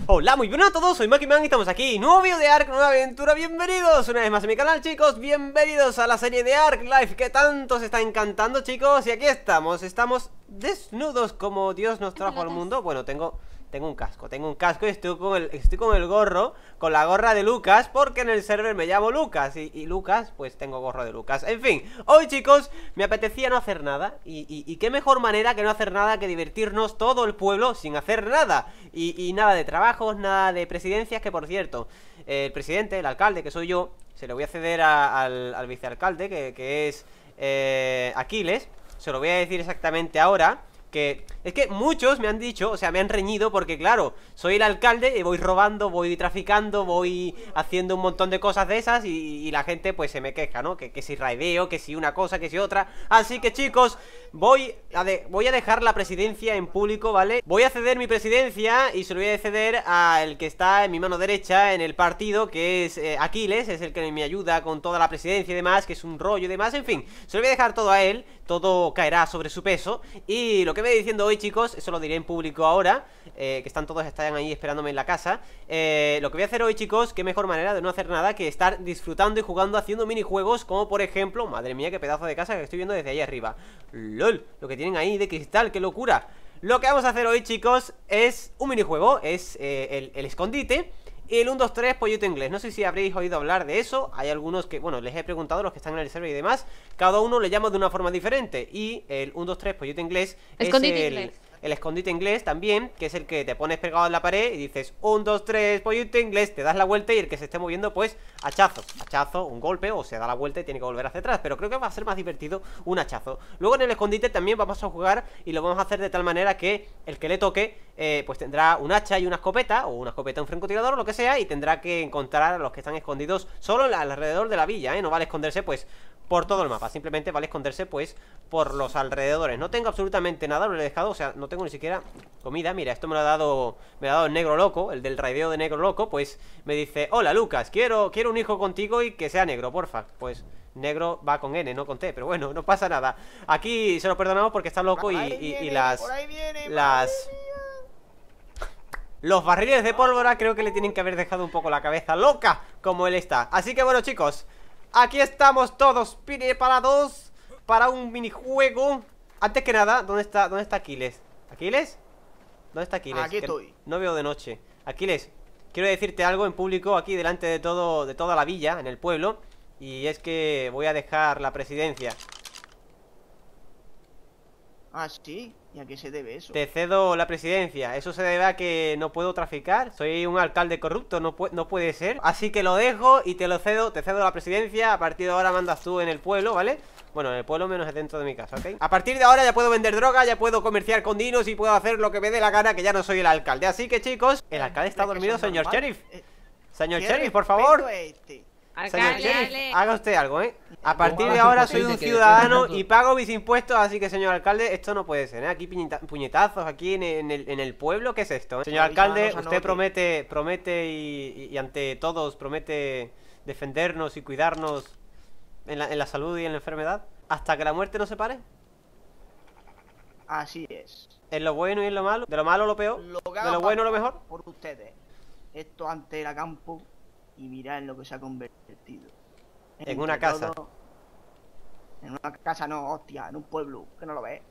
Hola, muy buenas a todos, soy Makiman y estamos aquí, nuevo vídeo de Ark, nueva aventura. Bienvenidos una vez más a mi canal, chicos. Bienvenidos a la serie de Ark Life que tanto os está encantando, chicos. Y aquí estamos desnudos como Dios nos trajo al mundo. Bueno, tengo un casco y estoy con el gorro, con la gorra de Lucas, porque en el server me llamo Lucas y Lucas, pues tengo gorro de Lucas. En fin, hoy, chicos, me apetecía no hacer nada y qué mejor manera que no hacer nada que divertirnos todo el pueblo sin hacer nada. Y nada de trabajos, nada de presidencias, que por cierto, el presidente, el alcalde, que soy yo, se lo voy a ceder al vicealcalde, que es Aquiles. Se lo voy a decir exactamente ahora. Que es que muchos me han dicho, o sea, me han reñido porque claro, soy el alcalde y voy robando, voy traficando, voy haciendo un montón de cosas de esas y la gente pues se me queja, ¿no? Que si raideo, que si una cosa, que si otra. Así que, chicos, voy a dejar la presidencia en público, ¿vale? Voy a ceder mi presidencia y se lo voy a ceder al que está en mi mano derecha en el partido, que es Aquiles, es el que me ayuda con toda la presidencia y demás, que es un rollo y demás, en fin, se lo voy a dejar todo a él, todo caerá sobre su peso. Y lo que me voy diciendo hoy, chicos, eso lo diré en público ahora, que están ahí esperándome en la casa. Lo que voy a hacer hoy, chicos, qué mejor manera de no hacer nada que estar disfrutando y jugando, haciendo minijuegos, como por ejemplo, madre mía, qué pedazo de casa que estoy viendo desde ahí arriba. LOL, lo que tienen ahí de cristal, qué locura. Lo que vamos a hacer hoy, chicos, es un minijuego, es el escondite y el 1, 2, 3 pollito inglés. No sé si habréis oído hablar de eso. Hay algunos que, bueno, les he preguntado a los que están en el server y demás. Cada uno le llama de una forma diferente. Y el 1, 2, 3 pollito inglés escondite es inglés. el escondite inglés también, que es el que te pones pegado en la pared y dices 1, 2, 3 pollito inglés, te das la vuelta y el que se esté moviendo pues hachazo, un golpe, o se da la vuelta y tiene que volver hacia atrás. Pero creo que va a ser más divertido un hachazo. Luego en el escondite también vamos a jugar y lo vamos a hacer de tal manera que el que le toque pues tendrá un hacha y una escopeta, o una escopeta, un francotirador o lo que sea, y tendrá que encontrar a los que están escondidos solo alrededor de la villa, no vale esconderse pues por todo el mapa, simplemente vale esconderse pues por los alrededores. No tengo absolutamente nada, lo he dejado, o sea, no tengo ni siquiera comida. Mira, esto me lo ha dado el negro loco, el del raideo de negro loco. Pues me dice, hola Lucas, quiero un hijo contigo y que sea negro, porfa. Pues negro va con N, no con T, pero bueno, no pasa nada. Aquí se lo perdonamos porque está loco los barriles de pólvora creo que le tienen que haber dejado un poco la cabeza loca como él está. Así que bueno, chicos, aquí estamos todos preparados para un minijuego. Antes que nada, ¿dónde está Aquiles? ¿Aquiles? ¿Dónde está Aquiles? Aquí estoy. No veo de noche. Aquiles, quiero decirte algo en público aquí delante de toda la villa, en el pueblo. Y es que voy a dejar la presidencia. Ah, sí. ¿Y a qué se debe eso? Te cedo la presidencia. Eso se debe a que no puedo traficar. Soy un alcalde corrupto, no puede ser. Así que lo dejo y te cedo la presidencia. A partir de ahora mandas tú en el pueblo, ¿vale? Bueno, en el pueblo menos dentro de mi casa, ¿ok? A partir de ahora ya puedo vender droga, ya puedo comerciar con dinos y puedo hacer lo que me dé la gana, que ya no soy el alcalde. Así que, chicos, el alcalde está dormido, señor sheriff. Señor sheriff, por favor. Señor sheriff, haga usted algo, ¿eh? A partir de ahora soy un ciudadano y pago mis impuestos, así que, señor alcalde, esto no puede ser, ¿eh? Aquí puñetazos, aquí en el pueblo, ¿qué es esto? Señor alcalde, usted promete y ante todos promete defendernos y cuidarnos en la salud y en la enfermedad hasta que la muerte nos separe. Así es. En lo bueno y en lo malo, de lo malo lo peor, de lo bueno lo mejor. Por ustedes. Esto antes era campo y mirad en lo que se ha convertido. En una casa. En una casa no, hostia, en un pueblo, que no lo ves.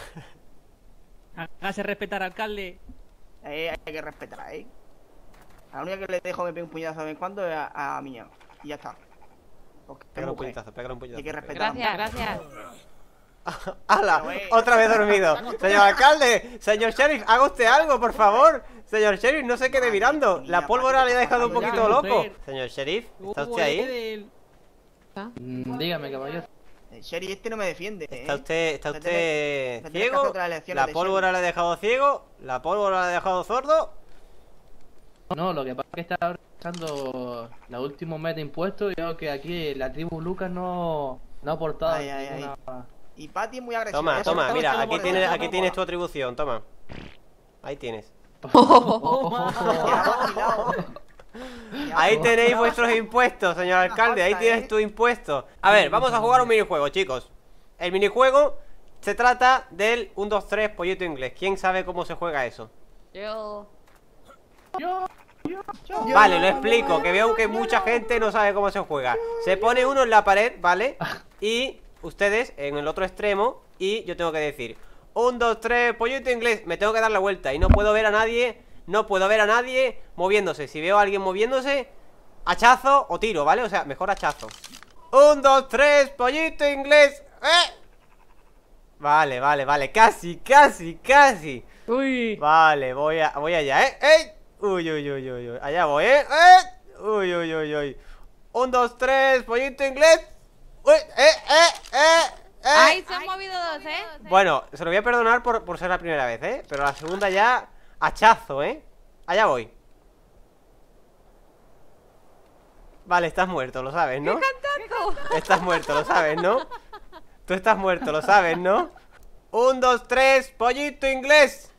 Hágase respetar, alcalde. Hay que respetar, A la única que le dejo me pegue un puñetazo de vez en cuando es a Miña. Y ya está. Pégale un puñetazo, Hay que respetar. Gracias. ¡Hala! Otra vez dormido. Señor alcalde, señor sheriff, haga usted algo, por favor. Señor sheriff, no se quede mirando. La pólvora le ha dejado un poquito loco. Señor sheriff, ¿está usted ahí? Dígame, caballero. El sheriff este no me defiende. ¿Está usted ciego? ¿La pólvora le ha dejado ciego? ¿La pólvora le ha dejado sordo? No, lo que pasa es que está realizando la última mes de impuestos y veo que aquí la tribu Lucas no ha aportado ninguna... Y Patty es muy agresiva. Toma, mira, aquí tienes tu atribución, toma. Ahí tienes. Ahí tenéis vuestros impuestos, señor alcalde. Ahí tienes tu impuesto. A ver, vamos a jugar un minijuego, chicos. El minijuego se trata del 1, 2, 3 pollito inglés. ¿Quién sabe cómo se juega eso? Yo. Vale, lo explico, que veo que mucha gente no sabe cómo se juega. Se pone uno en la pared, ¿vale? Y ustedes en el otro extremo. Y yo tengo que decir 1, 2, 3, pollito inglés. Me tengo que dar la vuelta y no puedo ver a nadie. No puedo ver a nadie moviéndose. Si veo a alguien moviéndose, hachazo o tiro, ¿vale? O sea, mejor hachazo. 1, 2, 3, pollito inglés. Vale, vale, vale. Casi, casi, casi. Uy. Vale, voy allá, ¡Ey! Uy, uy, uy, uy, uy. Allá voy, Uy, uy, uy, uy. 1, 2, 3, pollito inglés. Uy, Ay, se han movido dos, Bueno, se lo voy a perdonar por ser la primera vez, pero la segunda ya, hachazo, Allá voy. Vale, estás muerto, lo sabes, ¿no? Estás muerto, lo sabes, ¿no? Tú estás muerto, lo sabes, ¿no? 1, 2, 3, pollito inglés.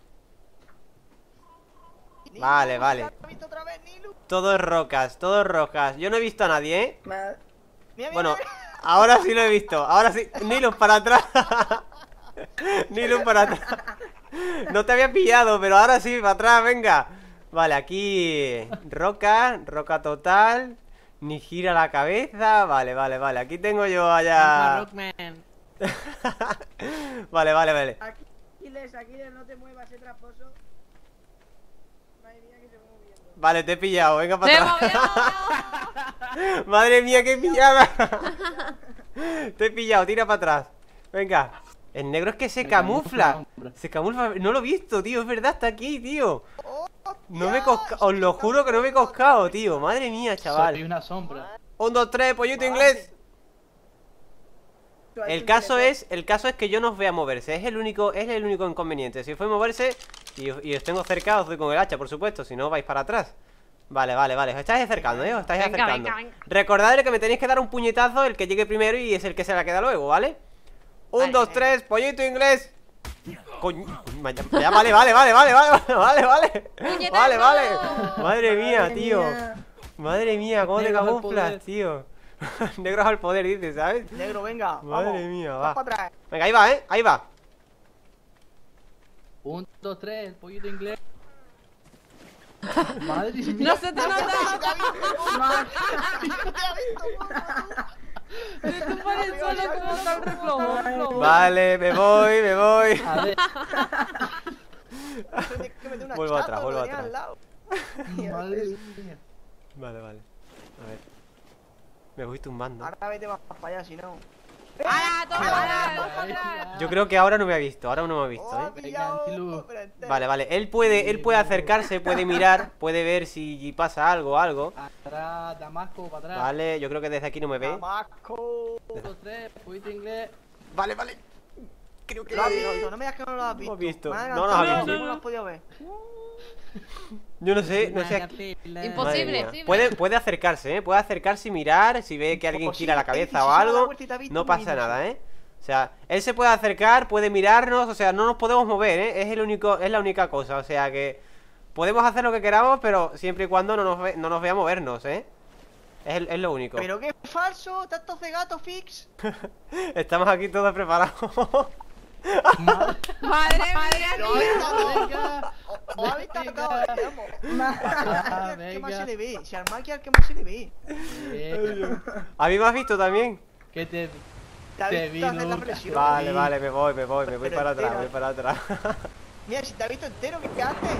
Vale, vale. Todo es rocas, todo es rocas. Yo no he visto a nadie, Bueno, ahora sí lo he visto. Ahora sí, Nilus para atrás. Nilus para atrás. No te había pillado, pero ahora sí, para atrás, venga. Vale, aquí roca, roca total. Ni gira la cabeza. Vale, vale, vale, aquí tengo yo allá. Vale, vale, vale. Aquiles, no te muevas, ese traposo. Madre mía, que se va moviendo. Vale, te he pillado, venga para atrás. Madre mía, qué pillada. Te he pillado, tira para atrás. Venga. El negro es que se camufla. Se camufla, no lo he visto, tío, es verdad, está aquí, tío. No me he coscado, os lo juro que no me he coscado, tío. Madre mía, chaval. Soy una sombra. 1, 2, 3, pollito inglés. El caso es que yo no os vea moverse. Es el único inconveniente. Si os fue moverse y os tengo cerca, os doy con el hacha, por supuesto. Si no, vais para atrás. Vale, vale, vale. Os estáis acercando, Os estáis acercando. Venga. Recordad que me tenéis que dar un puñetazo el que llegue primero y es el que se la queda luego, ¿vale? 1, 2, 3, pollito inglés. Coño, ya, vale, vale, vale, vale, vale, vale, vale. Vale, vale. Madre mía, tío. Madre mía, cómo te Negros al camuflas, poder. tío. Negros al poder, dices, ¿sabes? Negro, venga. Madre vamos. mía, Vas va. para atrás. Venga, ahí va, ahí va. 1, 2, 3, el pollito inglés. Madre mía. No se te nota. Vale, me voy, me voy. A ver, Vuelvo atrás, vuelvo atrás. madre mía. Vale, vale. A ver. Me voy tumbando. Ahora vete más para allá, si no. ¡Hala, toma! Yo creo que ahora no me ha visto, ahora no me ha visto, Oh, pillado, Antilu. pero entero. Vale, vale. Él puede acercarse, puede mirar, puede ver si pasa algo. Atrás, Damasco, para atrás. Vale, yo creo que desde aquí no me ve. Damasco. 1, 2, 3, pollito inglés. Vale, vale. Creo que Lo has visto, no me digas que no lo has visto. Lo has visto. Me has No lo has adelantado, visto. ¿cómo lo has podido ver? Yo no sé, no sé. Madre Imposible. mía. Puede acercarse, puede acercarse y mirar. Si ve que alguien Pues sí, gira la si cabeza se o da la algo, vuelta y te ha visto, no pasa mira. nada, O sea, él se puede acercar, puede mirarnos. O sea, no nos podemos mover, es la única cosa. O sea que podemos hacer lo que queramos, pero siempre y cuando no nos vea movernos, Es lo único. Pero qué falso, tantos de gato fix. Estamos aquí todos preparados. Madre Madre Lo mía. habéis dado. venga. Os habéis tratado, vamos. Ah, ¿Qué más venga. se le ve? Si al Maki al que más se le ve. Venga. ¿A mí me has visto también? Que te Te ha Te visto vi hacer la nunca. presión. Vale, vale, me voy Pero para atrás, entero. voy para atrás. Mira, si te ha visto entero, ¿qué haces?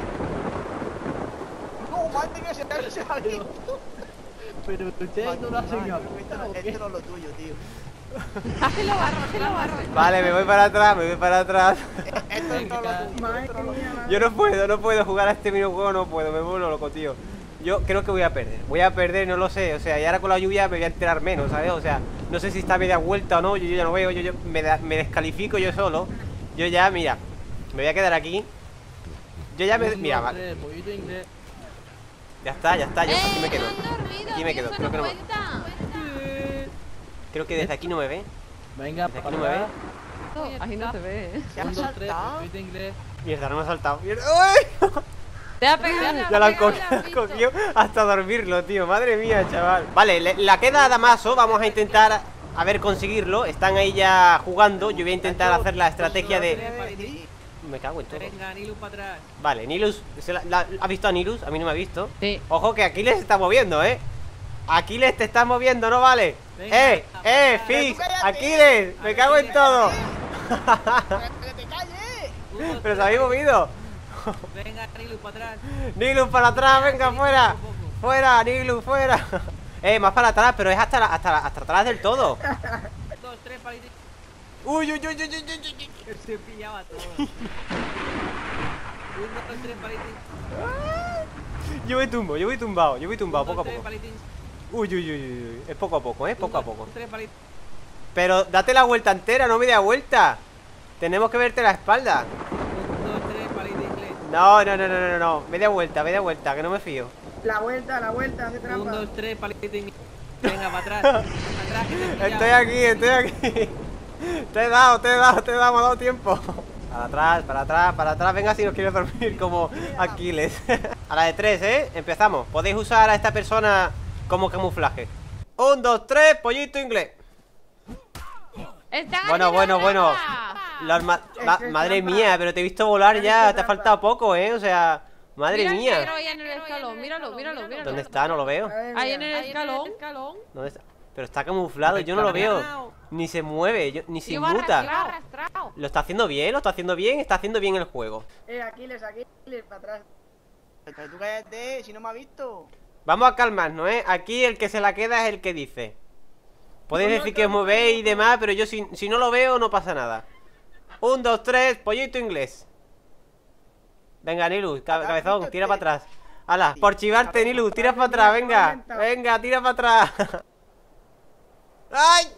No, madre mía, se ha visto. Pero ustedes no lo hacen Ay, a Esto no es lo tuyo, tío. Hazlo barro. Vale, me voy para atrás, me voy para atrás. Esto no es lo tuyo. Esto no es lo tuyo. Yo no puedo jugar a este videojuego, no puedo, me vuelvo loco, tío. Yo creo que voy a perder, no lo sé. O sea, y ahora con la lluvia me voy a enterar menos, ¿sabes? O sea, no sé si está media vuelta o no, yo ya no veo, yo me descalifico yo solo. Yo ya, mira, me voy a quedar aquí. Yo ya me... Mira, vale, Pollito inglés. ya está, yo aquí me quedo. Aquí me quedo, Eso creo que no me... cuenta. Creo que desde aquí no me ve. Venga, Desde aquí para no me ve. atrás. Ahí no te ve. Se ha 1, 2, 3, saltado. pollito inglés. Mierda, no me ha saltado. Mierda. ¡Uy! Te ha pegado. Ya lo han cogido hasta dormirlo, tío. Madre mía, chaval. Vale, la queda a Damaso. Vamos a intentar conseguirlo. Están ahí ya jugando. Yo voy a intentar hacer la estrategia de... Me cago en todo. Venga, Nilus para atrás. Vale, Nilus, ¿ha visto a Nilus? A mí no me ha visto. Sí. Ojo que Aquiles se está moviendo, Aquiles te está moviendo, no vale. Venga, Fix, cállate. Aquiles, me cago en todo. ¡Que te calles! Pero se habéis movido. Venga, Nilus para atrás. Nilus para atrás, venga, fuera. Fuera, Nilus, fuera. Más para atrás, pero es hasta atrás del todo. 2, 3 palitos. Uy, uy, uy, uy, uy, uy, uy. Se pillaba todo. 1, 2, 3 palitos. Yo voy tumbado, poco a 3 poco. palitos. Uy, uy, uy, uy. Es poco a poco, poco a poco. 3 palitos. Pero date la vuelta entera, no media vuelta. Tenemos que verte la espalda. 1, 2, 3 palitos inglés. No. Media vuelta, que no me fío. La vuelta, hace 1, 2, 3 palitos inglés. Venga, para atrás. Para atrás, que te pillaba. Estoy aquí. Te he dado, me ha dado tiempo. Para atrás, venga si nos quieres dormir como Aquiles. A la de 3, empezamos. Podéis usar a esta persona como camuflaje. 1, 2, 3, pollito inglés. Está Bueno. Madre mía, pero te he visto volar ya. Te ha faltado poco, o sea, madre mía. Mira ahí en el escalón, míralo. ¿Dónde está? No lo veo. Ahí en el escalón. ¿Dónde está? Pero está camuflado, yo no lo veo. Ni se mueve, ni se Iba inmuta. arrastrado. Lo está haciendo bien, está haciendo bien el juego. Aquiles, para atrás. Pero tú cállate, si no me has visto. Vamos a calmarnos, Aquí el que se la queda es el que dice. Podéis decir que os movéis y demás, pero yo si no lo veo no pasa nada. 1, 2, 3, pollito inglés. Venga, Nilus, cabezón, tira para atrás. Hala, por chivarte, Nilus, tira para atrás, venga. Venga, tira para atrás. ¡Ay!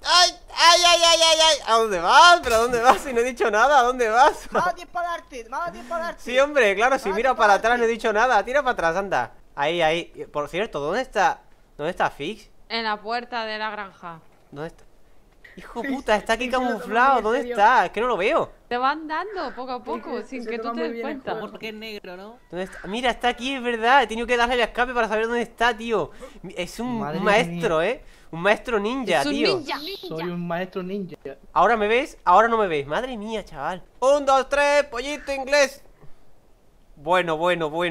¿A dónde vas? ¿Pero a dónde vas? Si no he dicho nada, ¿a dónde vas? Me ha dado tiempo para darte, Sí, hombre, claro, si mira para atrás no he dicho nada. Tira para atrás, anda. Ahí. Por cierto, ¿dónde está Fix? En la puerta de la granja. ¿Dónde está? Hijo puta, está aquí camuflado. ¿Dónde está? Es que no lo veo. Te van dando poco a poco, sin que tú te des cuenta. Porque es negro, ¿no? ¿Dónde está? Mira, está aquí, es verdad. He tenido que darle el escape para saber dónde está, tío. Es un Madre maestro, Un maestro ninja, Es un tío. ninja. Soy un maestro ninja. ¿Ahora me ves? Ahora no me ves. Madre mía, chaval. 1, 2, 3, pollito inglés. Bueno. A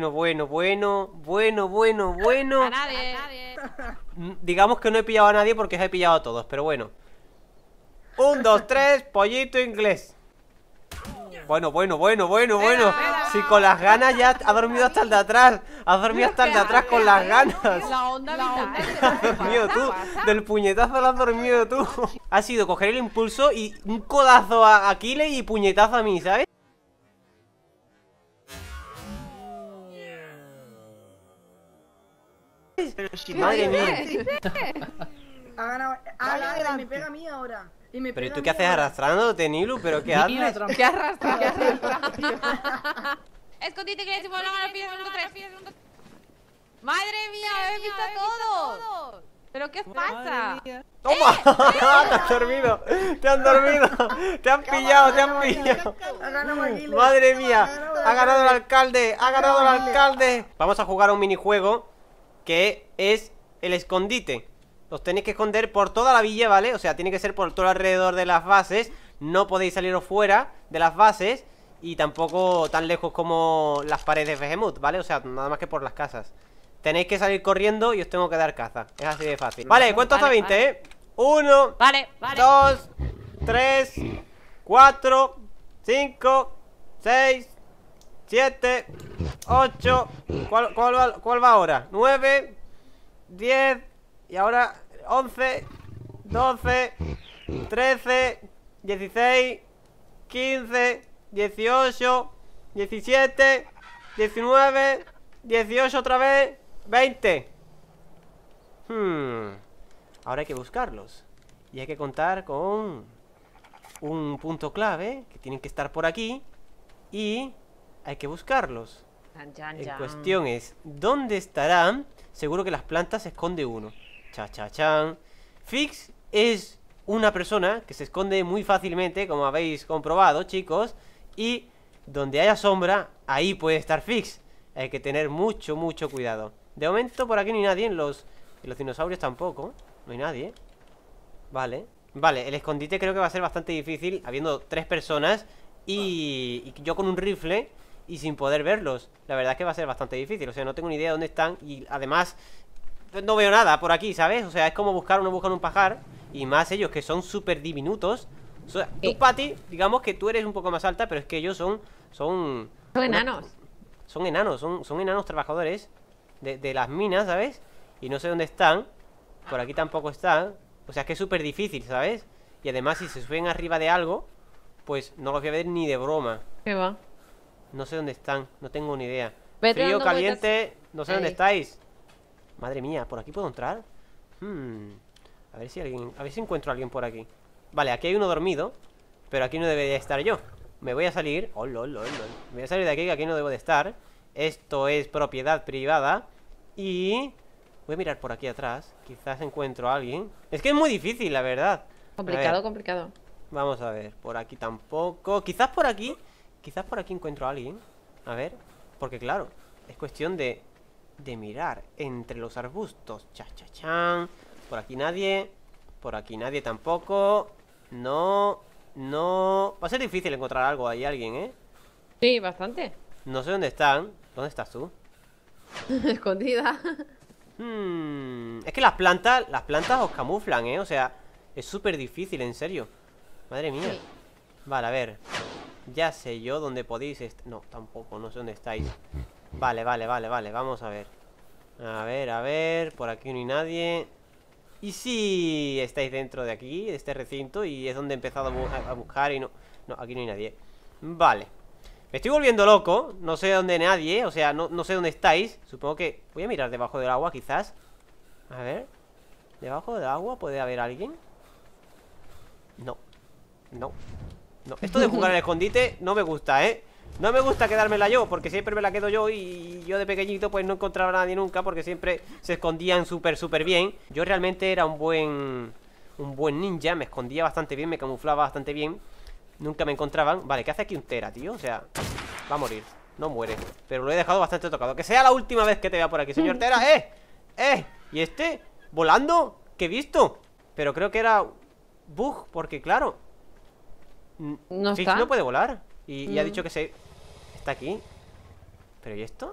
nadie. Digamos que no he pillado a nadie porque os he pillado a todos, pero bueno. 1, 2, 3, pollito inglés. Bueno. Si con las ganas ya ha dormido hasta el de atrás. Has dormido hasta el de atrás con las ganas. La onda vital. Has dormido tú. Del puñetazo lo has dormido tú. Ha sido coger el impulso y un codazo a Aquiles y puñetazo a mí, ¿sabes? Pero si Madre mía. ha ganado. Me pega a mí ahora. Pero ¿y tú qué haces arrastrándote, Nilu? ¿Pero qué haces? ¿Qué arrastra? Escondite que le volamos a la piedra número 3. Madre mía, he visto todo. ¿Pero qué pasa? ¡Toma! ¡Te has dormido! ¡Te han dormido! ¡Te han pillado! ¡Madre mía! ¡Ha ganado el alcalde! Vamos a jugar a un minijuego que es el escondite. Os tenéis que esconder por toda la villa, ¿vale? O sea, tiene que ser por todo alrededor de las bases. No podéis saliros fuera de las bases. Y tampoco tan lejos como las paredes de Behemoth, ¿vale? O sea, nada más que por las casas. Tenéis que salir corriendo y os tengo que dar caza. Es así de fácil. Vale, cuento hasta 20, 1, Vale. 2, 3, 4, 5, 6, 7, 8. ¿Cuál va ahora? 9, 10. Y ahora 11, 12, 13, 16, 15, 18, 17, 19, 18 otra vez, 20. Ahora hay que buscarlos. Y hay que contar con un punto clave, que tienen que estar por aquí. Y hay que buscarlos. En cuestión es, ¿dónde estarán? Seguro que las plantas se esconde uno. Cha-cha-chan. Fix es una persona que se esconde muy fácilmente, como habéis comprobado, chicos. Y donde haya sombra, ahí puede estar Fix. Hay que tener mucho cuidado. De momento por aquí no hay nadie. En los dinosaurios tampoco. No hay nadie. Vale, el escondite creo que va a ser bastante difícil, habiendo 3 personas y yo con un rifle y sin poder verlos. La verdad es que va a ser bastante difícil. O sea, no tengo ni idea de dónde están. Y además no veo nada por aquí, ¿sabes? O sea, es como buscar un pajar. Y más ellos que son súper diminutos. O sea, tú, Patty, digamos que tú eres un poco más alta, pero es que ellos son enanos. Son enanos, son enanos trabajadores de las minas, ¿sabes? Y no sé dónde están. Por aquí tampoco están. O sea, es que es súper difícil, ¿sabes? Y además si se suben arriba de algo, pues no los voy a ver ni de broma. ¿Qué va? No sé dónde están, no tengo ni idea. Vete Frío, dando caliente, no sé dónde Ahí. estáis. Madre mía, ¿por aquí puedo entrar? A ver si encuentro a alguien por aquí. Vale, aquí hay uno dormido, pero aquí no debería estar yo. Me voy a salir. Oh, lol, lol, lol. Me voy a salir de aquí, que aquí no debo de estar. Esto es propiedad privada. Y voy a mirar por aquí atrás. Quizás encuentro a alguien. Es que es muy difícil, la verdad. Complicado, complicado. Vamos a ver, por aquí tampoco. Quizás por aquí encuentro a alguien. A ver, porque claro, es cuestión de mirar entre los arbustos. Cha, cha, chan. Por aquí nadie. Por aquí nadie tampoco. No, no. Va a ser difícil encontrar algo. Hay alguien, ¿eh? Sí, bastante. No sé dónde están. ¿Dónde estás tú? Escondida. Es que las plantas os camuflan, ¿eh? O sea, es súper difícil, en serio. Madre mía. Sí. Vale, a ver. Ya sé yo dónde podéis no, tampoco, no sé dónde estáis. Vale, vale, vale, vale, vamos a ver. A ver, por aquí no hay nadie. ¿Y si estáis dentro de aquí, de este recinto? Y es donde he empezado a buscar y no... No, aquí no hay nadie. Vale. Me estoy volviendo loco, no sé dónde nadie. O sea, no sé dónde estáis. Supongo que... Voy a mirar debajo del agua, quizás. A ver. ¿Debajo del agua puede haber alguien? No. No. No. Esto de jugar al escondite no me gusta, ¿eh? No me gusta quedármela yo, porque siempre me la quedo yo. Y yo de pequeñito pues no encontraba a nadie nunca, porque siempre se escondían súper bien. Yo realmente era un buen ninja. Me escondía bastante bien, me camuflaba bastante bien. Nunca me encontraban. Vale, ¿qué hace aquí un Tera, tío? O sea, va a morir, no muere. Pero lo he dejado bastante tocado. Que sea la última vez que te vea por aquí, señor Tera. ¿Y este? ¿Volando? ¿Qué he visto? Pero creo que era bug, porque claro, No Fix está. no puede volar. Y ha dicho que está aquí. ¿Pero y esto?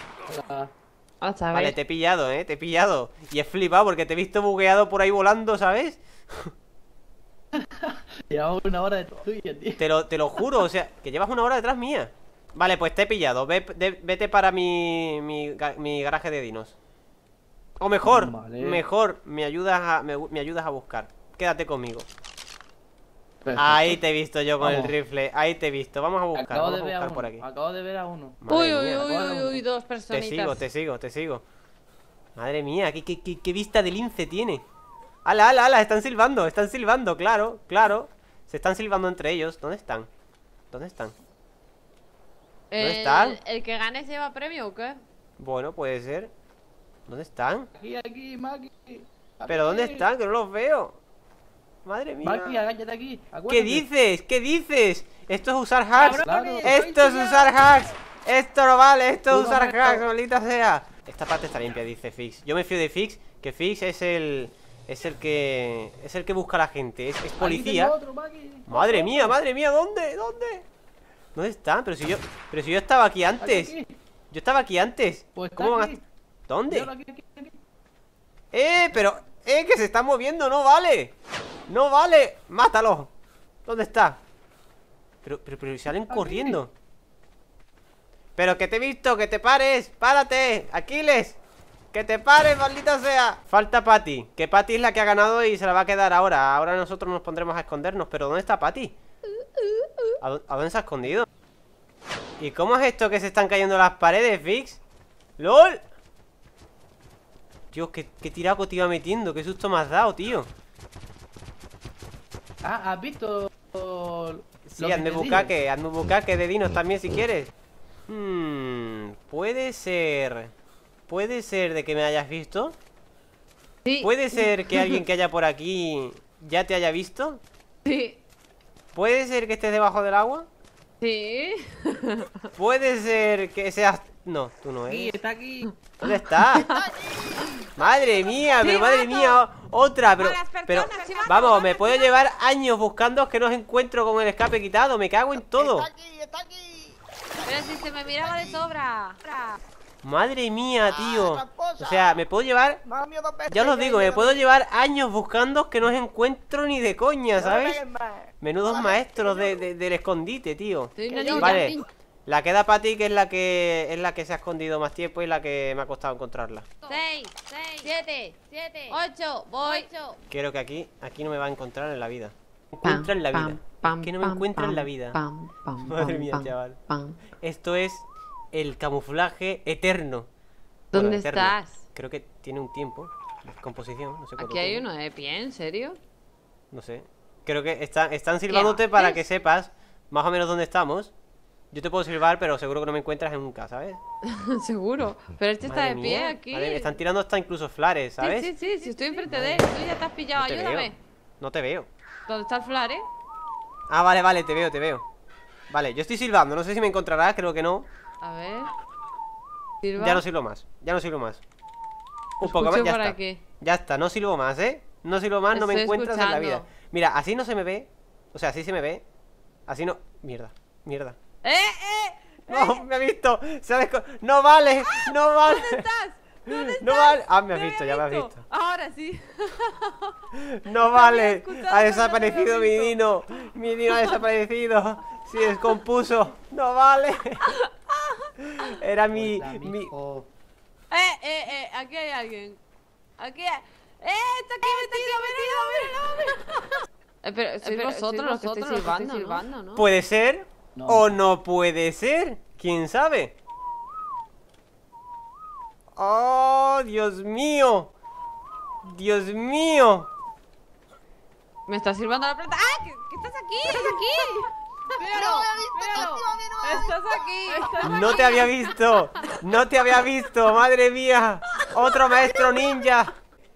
A saber. Vale, te he pillado, te he pillado. Y he flipado porque te he visto bugueado por ahí volando, ¿sabes? Llevamos una hora de tuya, tío. Te lo juro, o sea, que llevas una hora detrás mía. Vale, pues te he pillado. Vete para mi garaje de dinos. O mejor, Vale. me ayudas a buscar. Quédate conmigo. Perfecto. Ahí te he visto yo con el Vamos. rifle. Ahí te he visto. Vamos a buscar, Acabo vamos de a ver a buscar uno. por aquí. Acabo de ver a uno. Uy, Madre uy, mía. uy, uy, uy, dos Te personitas. te sigo. Madre mía, qué vista de lince tiene. ¡Hala, hala, hala! Están silbando, claro. Se están silbando entre ellos. ¿Dónde están? ¿Dónde están? ¿El que gane se lleva premio o qué? Bueno, puede ser. ¿Dónde están? Aquí, Maki. ¿Pero dónde están? Que no los veo. Madre mía. Maki, agáchate aquí. ¿Qué Acuérdate. dices? ¿Qué dices? Esto es usar hacks. Cabrón, Esto es usar hacks. Esto no vale, esto es Uno usar menos. hacks, maldita sea. Esta parte está limpia, dice Fix. Yo me fío de Fix, que Fix es el que busca a la gente, es Aquí policía. tengo otro, Maki. Madre mía, ¿dónde? ¿Dónde están? Pero si yo estaba aquí antes. Aquí. Yo estaba aquí antes. Pues está ¿Cómo van a... aquí. ¿Dónde? Míralo aquí. Pero, que se está moviendo, no vale. No vale, mátalo. ¿Dónde está? Pero salen Aquí. corriendo. Pero que te he visto, que te pares. Párate, Aquiles. Que te pares, maldita sea. Falta Patty, que Patty es la que ha ganado y se la va a quedar ahora. Ahora nosotros nos pondremos a escondernos. Pero ¿dónde está Patty? ¿A dónde se ha escondido? ¿Y cómo es esto que se están cayendo las paredes, Fix? ¡Lol! Dios, qué tiraco te iba metiendo. Qué susto me has dado, tío. Ah, ¿has visto? Sí, hazme bucaque de dinos también si quieres. Puede ser. Puede ser de que me hayas visto. Sí. Puede ser que alguien que haya por aquí ya te haya visto. Sí. Puede ser que estés debajo del agua. Sí. Puede ser que seas No, tú no Aquí, eres. está aquí. ¿Dónde está? Madre mía, pero madre mía, otra, pero, Malas personas, pero, chivato, vamos, malas me puedo llevar años buscando que no os encuentro con el escape quitado, me cago en todo. Está aquí, está aquí. Pero si se me miraba de sobra. Madre mía, tío. tramposa. O sea, me puedo llevar, Me ha dado miedo ya os lo digo, me puedo llevar años buscando que no os encuentro ni de coña, ¿sabes? Menudos maestros del escondite, tío. Soy una Que yo- niña. Vale, la queda para ti, que es la que se ha escondido más tiempo y la que me ha costado encontrarla. 6, 7, 8, voy. Creo que aquí no me va a encontrar en la vida. Me encuentra en la vida. Es que no me encuentra en la vida. Madre mía, chaval. Esto es el camuflaje eterno. ¿Dónde eterno. estás? Creo que tiene un tiempo de composición, no sé cuánto Aquí hay tiempo. uno de pie, ¿en serio? No sé. Creo que están silbándote para que sepas más o menos dónde estamos. Yo te puedo silbar, pero seguro que no me encuentras nunca, ¿sabes? Seguro. Pero este está Madre de pie mía. aquí. Madre, están tirando hasta incluso flares, ¿sabes? Sí, sí, sí, si estoy enfrente de él. Tú ya te has pillado, No te ayúdame. veo. No te veo. ¿Dónde está el flare? Ah, vale, te veo, te veo. Vale, yo estoy silbando, no sé si me encontrarás, creo que no. A ver. Silba. Ya no silbo más, ya no silbo más. Un Escucho poco más, ya por está. aquí. Ya está, no silbo más, ¿eh? No silbo más, no me Estoy encuentras en la escuchando. vida. Mira, así no se me ve. O sea, así se me ve. Así no. Mierda, mierda. ¡Eh! No, me ha visto. No vale, no vale. ¿Dónde estás? ¿Dónde estás? No vale. Ah, me has No visto, ya me has visto. Ahora sí. No vale. escuchado, Ha pero desaparecido no lo mi había Dino. Mi Dino ha desaparecido. Se descompuso. No vale. Era mi. Aquí hay alguien. Aquí hay... está aquí metido. Pero sois vosotros los que estáis silbando, ¿no? ¿Puede ser? No. ¿O no puede ser? ¿Quién sabe? ¡Oh, Dios mío! ¡Dios mío! Me está silbando la planta. ¡Ah! ¿Que estás aquí? ¡Estás aquí! ¡Míralo! ¡Míralo! ¡Estás aquí! No te había visto. No te había visto, madre mía. Otro maestro ninja.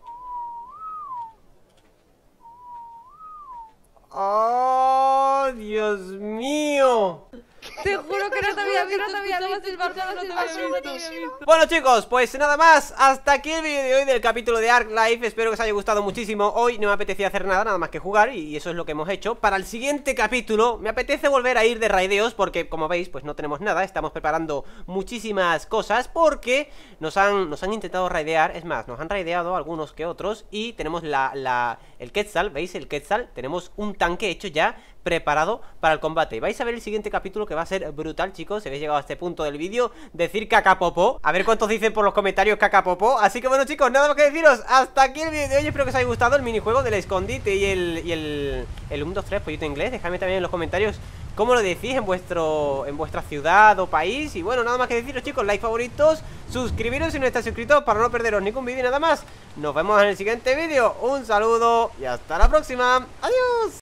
¡Oh, Dios mío! Te juro que no te había visto. Escuchaba silbar, pero no te había visto. Bueno, chicos, pues nada más. Hasta aquí el vídeo de hoy del capítulo de Ark Life. Espero que os haya gustado muchísimo. Hoy no me apetecía hacer nada más que jugar, y eso es lo que hemos hecho. Para el siguiente capítulo me apetece volver a ir de raideos, porque como veis, pues no tenemos nada. Estamos preparando muchísimas cosas porque nos han intentado raidear. Es más, nos han raideado algunos que otros. Y tenemos el Quetzal, ¿veis? El Quetzal, tenemos un tanque hecho ya, preparado para el combate. Vais a ver el siguiente capítulo, que va a ser brutal, chicos. Si habéis llegado a este punto del vídeo, decir cacapopó. A ver cuántos dicen por los comentarios cacapopó. Así que bueno, chicos, nada más que deciros. Hasta aquí el vídeo de hoy. Espero que os haya gustado el minijuego del escondite y el 1, 2, 3 pollito inglés. Dejadme también en los comentarios cómo lo decís en vuestra ciudad o país. Y bueno, nada más que deciros, chicos, like, favoritos, suscribiros si no estáis suscritos para no perderos ningún vídeo y nada más. Nos vemos en el siguiente vídeo. Un saludo y hasta la próxima. Adiós.